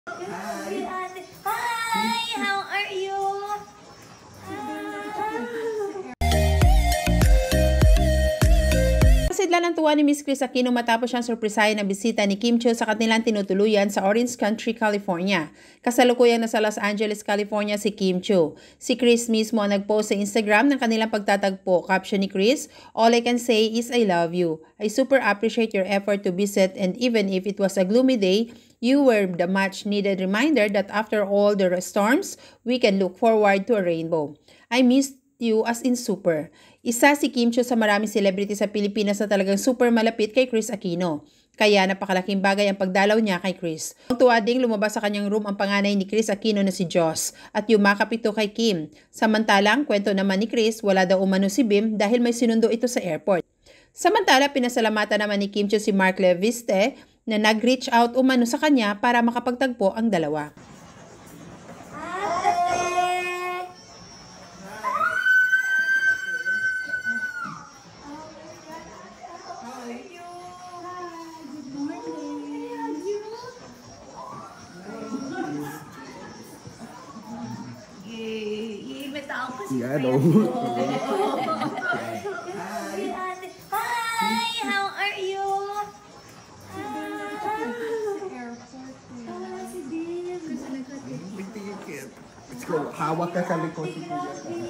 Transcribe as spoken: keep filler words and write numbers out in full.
Hi. Hi, how are you? Pasidlan ng tuwa ni Miss Kris Aquino matapos siyang surprisahin na bisita ni Kim Chiu sa kanilang tinutuluyan sa Orange Country, California. Kasalukuyang nasa Los Angeles, California si Kim Chiu. Si Kris mismo ang nag-post sa Instagram ng kanilang pagtatagpo. Caption ni Kris, "All I can say is I love you. I super appreciate your effort to visit, and even if it was a gloomy day, you were the much-needed reminder that after all the storms, we can look forward to a rainbow. I missed you as in super." Isa si Kim Chiu sa maraming celebrity sa Pilipinas na talagang super malapit kay Kris Aquino. Kaya napakalaking bagay ang pagdalaw niya kay Kris. Ang tuwa ding lumabas sa kanyang room ang panganay ni Kris Aquino na si Joss at yumakap ito kay Kim. Samantalang kwento naman ni Kris, wala daw umano si Bim dahil may sinundo ito sa airport. Samantala, pinasalamatan naman ni Kim Chiu si Mark Leviste na nag-reach out umano sa kanya para makapagtagpo ang dalawa. Yeah, no. Hi, how are you? Let's go. Hawak ka sa likod.